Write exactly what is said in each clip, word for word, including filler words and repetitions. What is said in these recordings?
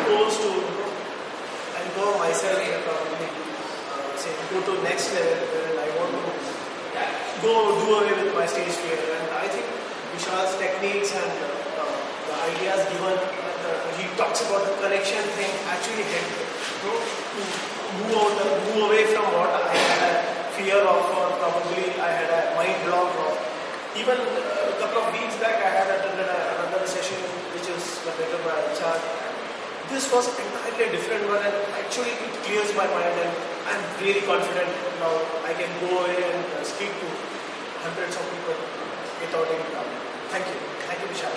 goals to empower myself and probably uh, say go to next level where I want to go do away with my stage fear. And I think Vishal's techniques and uh, uh, the ideas given, the, he talks about the connection thing actually helped me, you know, to move out, move away from what I had a fear of, or probably I had a mind block of. Even uh, a couple of weeks back, I had attended a, another session which is conducted by H R. This was entirely a different one, and actually it clears my mind, and I'm really confident now. I can go away and uh, speak to hundreds of people without any problem. Thank you. Thank you, Vishal.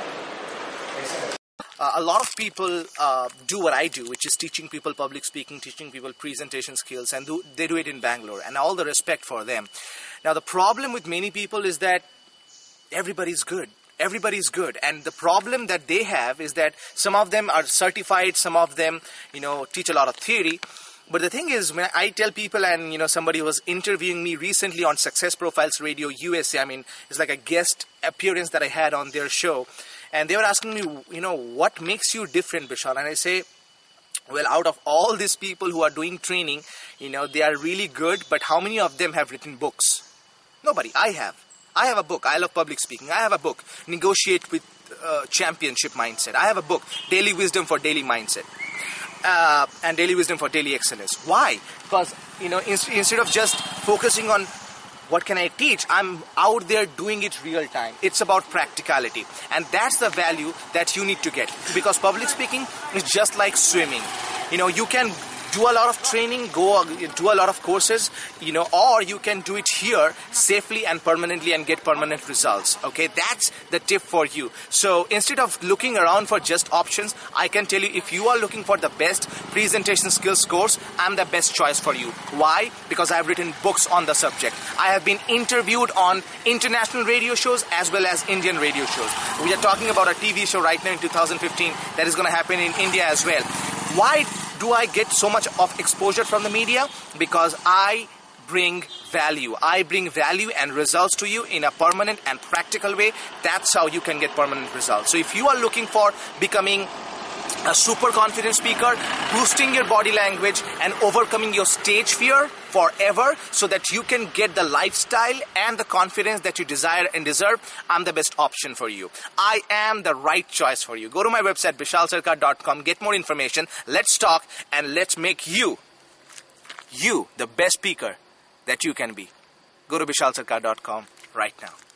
Uh, a lot of people uh, do what I do, which is teaching people public speaking, teaching people presentation skills, and do, they do it in Bangalore, and all the respect for them. Now, the problem with many people is that everybody's good. Everybody's good. And the problem that they have is that some of them are certified, some of them, you know, teach a lot of theory. But the thing is, when I tell people, and, you know, somebody was interviewing me recently on Success Profiles Radio U S A, I mean, it's like a guest appearance that I had on their show. And they were asking me, you know, what makes you different, Vishal? And I say, well, out of all these people who are doing training, you know, they are really good, but how many of them have written books? Nobody. I have. I have a book, I Love Public Speaking. I have a book, Negotiate with uh, Championship Mindset. I have a book, Daily Wisdom for Daily Mindset. Uh, and Daily Wisdom for Daily Excellence. Why? Because, you know, in instead of just focusing on what can I teach, I'm out there doing it real time. It's about practicality. And that's the value that you need to get. Because public speaking is just like swimming. You know, you can do a lot of training, go do a lot of courses, you know, or you can do it here safely and permanently and get permanent results. Okay, that's the tip for you. So instead of looking around for just options, I can tell you, if you are looking for the best presentation skills course, I'm the best choice for you. Why? Because I've written books on the subject. I have been interviewed on international radio shows as well as Indian radio shows. We are talking about a T V show right now in two thousand fifteen that is going to happen in India as well. Why do I get so much of exposure from the media? Because I bring value. I bring value and results to you in a permanent and practical way. That's how you can get permanent results. So if you are looking for becoming a super confident speaker, boosting your body language and overcoming your stage fear forever so that you can get the lifestyle and the confidence that you desire and deserve, I'm the best option for you. I am the right choice for you. Go to my website, vishal sarkar dot com, get more information, let's talk, and let's make you, you, the best speaker that you can be. Go to vishal sarkar dot com right now.